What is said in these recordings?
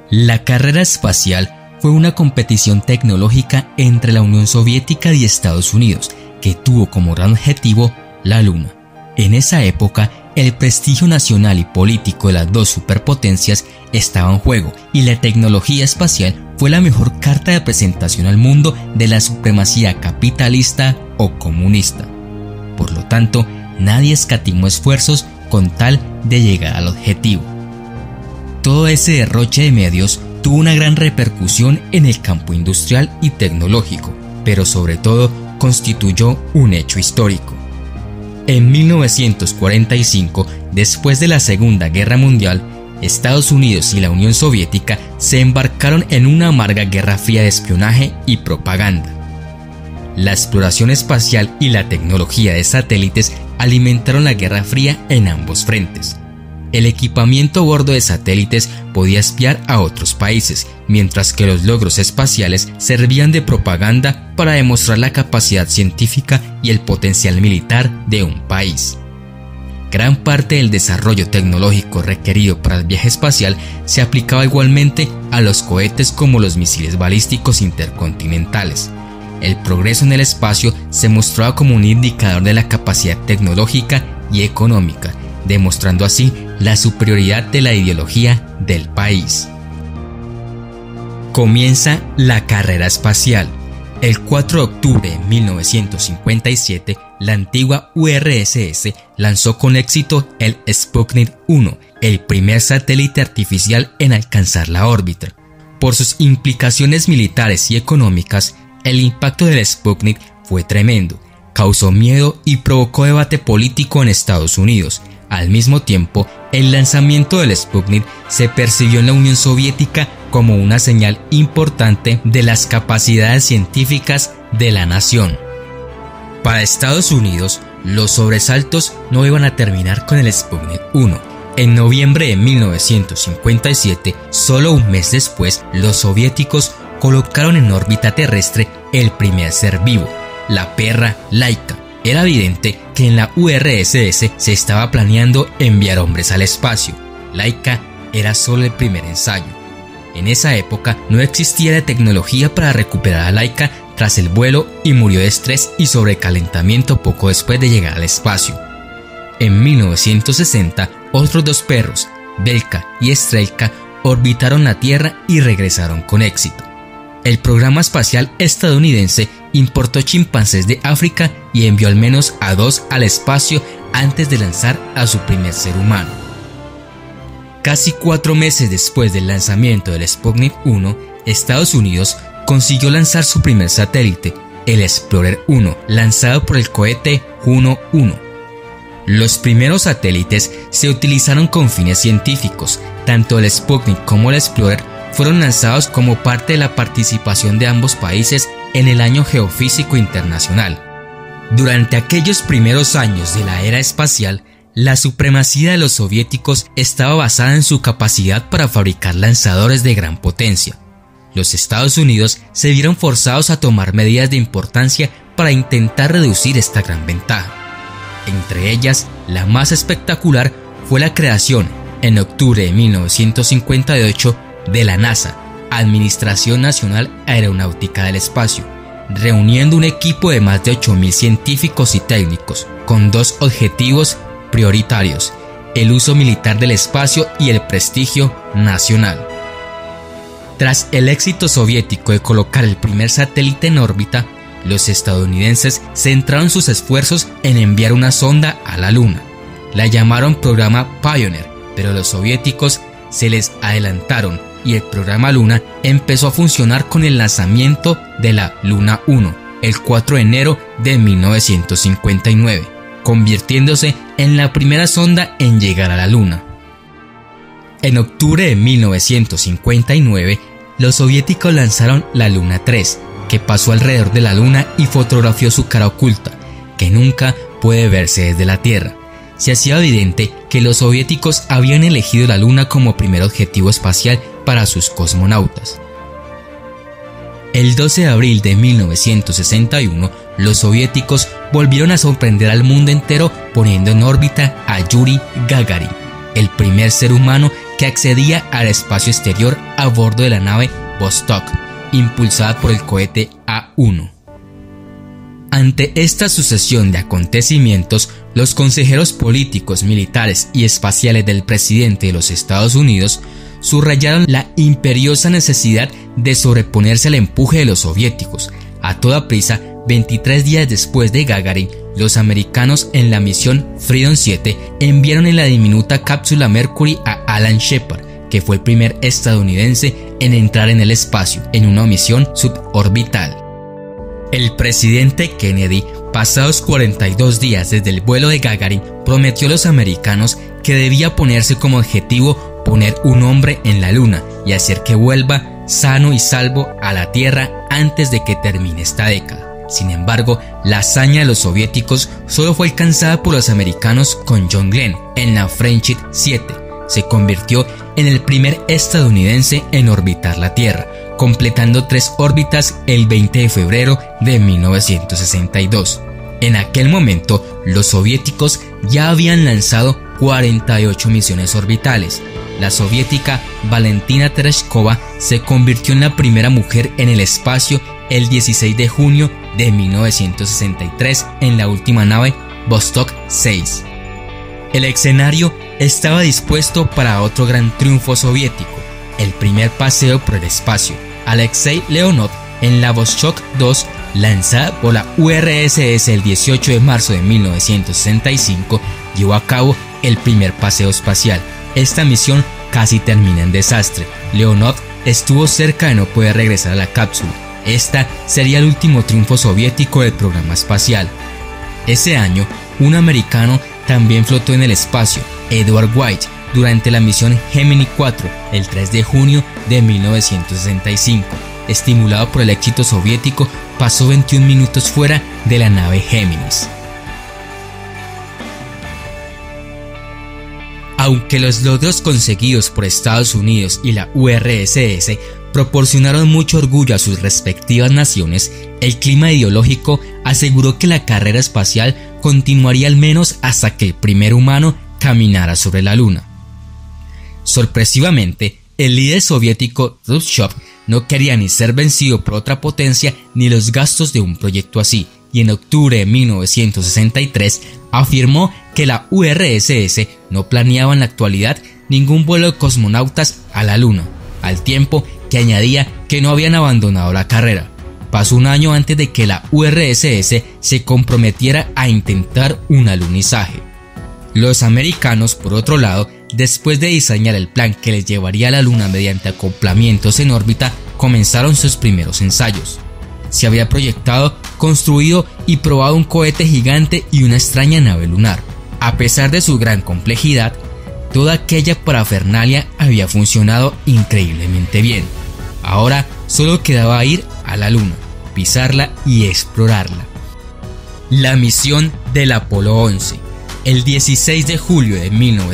La carrera espacial fue una competición tecnológica entre la Unión Soviética y Estados Unidos, que tuvo como gran objetivo la Luna. En esa época, el prestigio nacional y político de las dos superpotencias estaba en juego y la tecnología espacial fue la mejor carta de presentación al mundo de la supremacía capitalista o comunista. Por lo tanto, nadie escatimó esfuerzos con tal de llegar al objetivo. Todo ese derroche de medios tuvo una gran repercusión en el campo industrial y tecnológico, pero sobre todo constituyó un hecho histórico. En 1945, después de la Segunda Guerra Mundial, Estados Unidos y la Unión Soviética se embarcaron en una amarga guerra fría de espionaje y propaganda. La exploración espacial y la tecnología de satélites alimentaron la Guerra Fría en ambos frentes. El equipamiento a bordo de satélites podía espiar a otros países, mientras que los logros espaciales servían de propaganda para demostrar la capacidad científica y el potencial militar de un país. Gran parte del desarrollo tecnológico requerido para el viaje espacial se aplicaba igualmente a los cohetes como los misiles balísticos intercontinentales. El progreso en el espacio se mostraba como un indicador de la capacidad tecnológica y económica, demostrando así la superioridad de la ideología del país. Comienza la carrera espacial. El 4 de octubre de 1957, la antigua URSS lanzó con éxito el Sputnik 1, el primer satélite artificial en alcanzar la órbita. Por sus implicaciones militares y económicas, el impacto del Sputnik fue tremendo, causó miedo y provocó debate político en Estados Unidos. Al mismo tiempo, el lanzamiento del Sputnik se percibió en la Unión Soviética como una señal importante de las capacidades científicas de la nación. Para Estados Unidos, los sobresaltos no iban a terminar con el Sputnik 1. En noviembre de 1957, solo un mes después, los soviéticos colocaron en órbita terrestre el primer ser vivo, la perra Laika. Era evidente que en la URSS se estaba planeando enviar hombres al espacio. Laika era solo el primer ensayo. En esa época no existía la tecnología para recuperar a Laika tras el vuelo y murió de estrés y sobrecalentamiento poco después de llegar al espacio. En 1960, otros dos perros, Belka y Strelka, orbitaron la Tierra y regresaron con éxito. El programa espacial estadounidense importó chimpancés de África y envió al menos a 2 al espacio antes de lanzar a su primer ser humano. Casi 4 meses después del lanzamiento del Sputnik 1, Estados Unidos consiguió lanzar su primer satélite, el Explorer 1, lanzado por el cohete Juno 1. Los primeros satélites se utilizaron con fines científicos. Tanto el Sputnik como el Explorer fueron lanzados como parte de la participación de ambos países en el Año Geofísico Internacional. Durante aquellos primeros años de la era espacial, la supremacía de los soviéticos estaba basada en su capacidad para fabricar lanzadores de gran potencia. Los Estados Unidos se vieron forzados a tomar medidas de importancia para intentar reducir esta gran ventaja. Entre ellas, la más espectacular fue la creación, en octubre de 1958, de la NASA, Administración Nacional Aeronáutica del Espacio, reuniendo un equipo de más de 8.000 científicos y técnicos, con 2 objetivos prioritarios: el uso militar del espacio y el prestigio nacional. Tras el éxito soviético de colocar el primer satélite en órbita, los estadounidenses centraron sus esfuerzos en enviar una sonda a la Luna. La llamaron Programa Pioneer, pero los soviéticos se les adelantaron y el programa Luna empezó a funcionar con el lanzamiento de la Luna 1 el 4 de enero de 1959, convirtiéndose en la primera sonda en llegar a la Luna. En octubre de 1959, los soviéticos lanzaron la Luna 3, que pasó alrededor de la Luna y fotografió su cara oculta, que nunca puede verse desde la Tierra. Se hacía evidente que los soviéticos habían elegido la Luna como primer objetivo espacial para sus cosmonautas. El 12 de abril de 1961, los soviéticos volvieron a sorprender al mundo entero poniendo en órbita a Yuri Gagarin, el primer ser humano que accedía al espacio exterior a bordo de la nave Vostok, impulsada por el cohete A-1. Ante esta sucesión de acontecimientos, los consejeros políticos, militares y espaciales del presidente de los Estados Unidos subrayaron la imperiosa necesidad de sobreponerse al empuje de los soviéticos. A toda prisa, 23 días después de Gagarin, los americanos en la misión Freedom 7 enviaron en la diminuta cápsula Mercury a Alan Shepard, que fue el primer estadounidense en entrar en el espacio en una misión suborbital. El presidente Kennedy, pasados 42 días desde el vuelo de Gagarin, prometió a los americanos que debía ponerse como objetivo poner un hombre en la luna y hacer que vuelva sano y salvo a la Tierra antes de que termine esta década. Sin embargo, la hazaña de los soviéticos solo fue alcanzada por los americanos con John Glenn en la Friendship 7. Se convirtió en el primer estadounidense en orbitar la Tierra, completando 3 órbitas el 20 de febrero de 1962. En aquel momento, los soviéticos ya habían lanzado 48 misiones orbitales. La soviética Valentina Tereshkova se convirtió en la primera mujer en el espacio el 16 de junio de 1963 en la última nave Vostok 6. El escenario estaba dispuesto para otro gran triunfo soviético, el primer paseo por el espacio. Alexei Leonov en la Vostok 2, lanzada por la URSS el 18 de marzo de 1965, llevó a cabo el primer paseo espacial. Esta misión casi termina en desastre. Leonov estuvo cerca de no poder regresar a la cápsula. Esta sería el último triunfo soviético del programa espacial. Ese año, un americano también flotó en el espacio, Edward White, durante la misión Gemini 4, el 3 de junio de 1965. Estimulado por el éxito soviético, pasó 21 minutos fuera de la nave Géminis. Aunque los logros conseguidos por Estados Unidos y la URSS proporcionaron mucho orgullo a sus respectivas naciones, el clima ideológico aseguró que la carrera espacial continuaría al menos hasta que el primer humano caminara sobre la Luna. Sorpresivamente, el líder soviético Khrushchev no quería ni ser vencido por otra potencia ni los gastos de un proyecto así, y en octubre de 1963 afirmó que la URSS no planeaba en la actualidad ningún vuelo de cosmonautas a la Luna, al tiempo que añadía que no habían abandonado la carrera. Pasó un año antes de que la URSS se comprometiera a intentar un alunizaje. Los americanos, por otro lado, después de diseñar el plan que les llevaría a la Luna mediante acoplamientos en órbita, comenzaron sus primeros ensayos. Se había proyectado, construido y probado un cohete gigante y una extraña nave lunar. A pesar de su gran complejidad, toda aquella parafernalia había funcionado increíblemente bien. Ahora solo quedaba ir a la Luna, pisarla y explorarla. La misión del Apolo 11. El 16 de julio de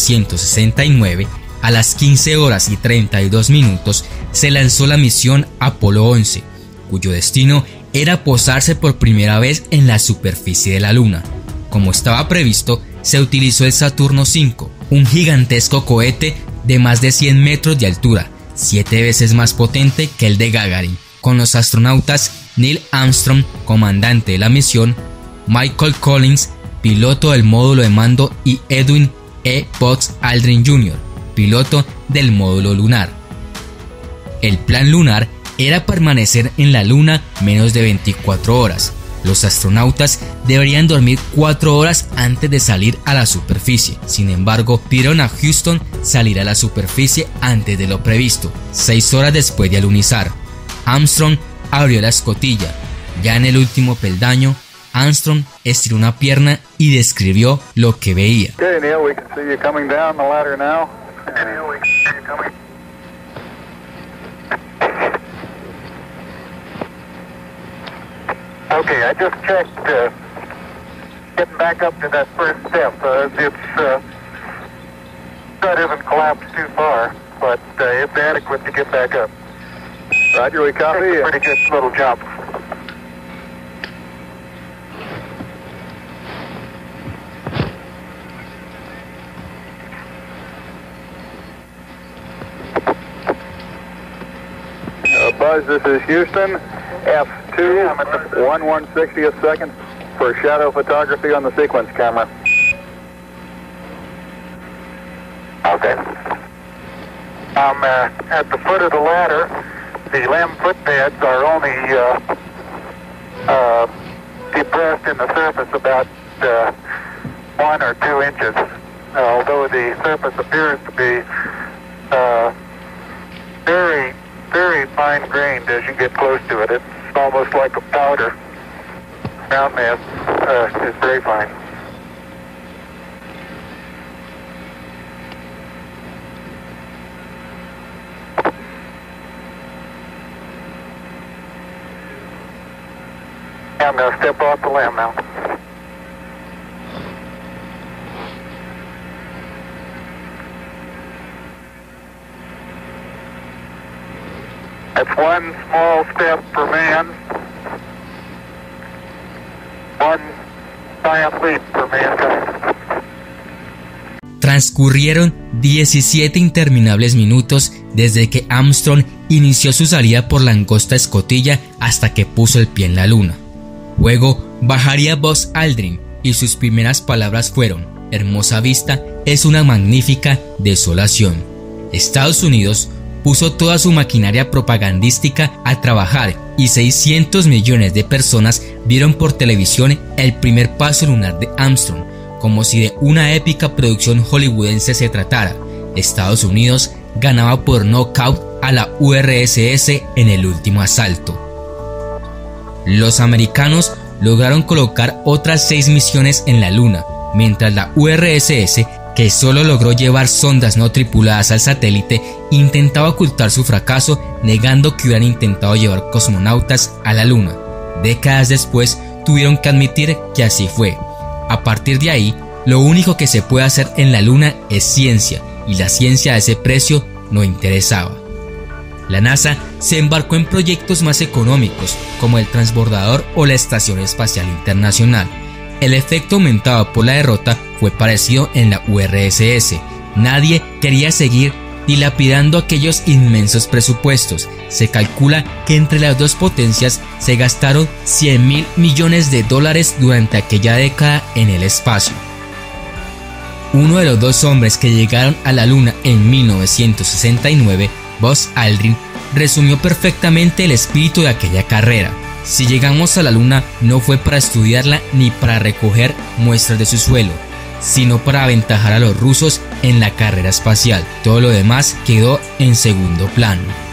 1969, a las 15 horas y 32 minutos, se lanzó la misión Apolo 11, cuyo destino era posarse por primera vez en la superficie de la Luna. Como estaba previsto, se utilizó el Saturno V, un gigantesco cohete de más de 100 metros de altura, 7 veces más potente que el de Gagarin, con los astronautas Neil Armstrong, comandante de la misión, Michael Collins, piloto del módulo de mando, y Edwin E. Buzz Aldrin Jr., piloto del módulo lunar. El plan lunar era permanecer en la Luna menos de 24 horas. Los astronautas deberían dormir 4 horas antes de salir a la superficie. Sin embargo, pidieron a Houston salir a la superficie antes de lo previsto, 6 horas después de alunizar. Armstrong abrió la escotilla. Ya en el último peldaño, Armstrong estiró una pierna y describió lo que veía. Okay, Neil, we can see you coming down the ladder now. Neil, we can see you coming. Okay, I just checked getting back up to that first step. That isn't collapsed too far, but it's adequate to get back up. Roger, we copy. It's a pretty good little jump. Buzz, this is Houston, F2, 1/160th second for shadow photography on the sequence camera. Okay. I'm at the foot of the ladder. The LEM footpads are only depressed in the surface about 1 or 2 inches, although the surface appears to be very, very fine-grained as you get close to it. It's almost like a powder. Ground mass is very fine. I'm going to step off the LEM now. That's one small step for man, one giant leap for mankind. Transcurrieron 17 interminables minutos desde que Armstrong inició su salida por la angosta escotilla hasta que puso el pie en la luna. Luego bajaría Buzz Aldrin y sus primeras palabras fueron: hermosa vista, es una magnífica desolación. Estados Unidos puso toda su maquinaria propagandística a trabajar y 600 millones de personas vieron por televisión el primer paso lunar de Armstrong, como si de una épica producción hollywoodense se tratara. Estados Unidos ganaba por nocaut a la URSS en el último asalto. Los americanos lograron colocar otras 6 misiones en la Luna, mientras la URSS, que solo logró llevar sondas no tripuladas al satélite, intentaba ocultar su fracaso negando que hubieran intentado llevar cosmonautas a la Luna. Décadas después tuvieron que admitir que así fue. A partir de ahí, lo único que se puede hacer en la Luna es ciencia, y la ciencia a ese precio no interesaba. La NASA se embarcó en proyectos más económicos, como el transbordador o la Estación Espacial Internacional. El efecto aumentado por la derrota fue parecido en la URSS. Nadie quería seguir dilapidando aquellos inmensos presupuestos. Se calcula que entre las dos potencias se gastaron $100.000 millones durante aquella década en el espacio. Uno de los 2 hombres que llegaron a la Luna en 1969, Buzz Aldrin, resumió perfectamente el espíritu de aquella carrera. Si llegamos a la Luna no fue para estudiarla ni para recoger muestras de su suelo, sino para aventajar a los rusos en la carrera espacial. Todo lo demás quedó en segundo plano.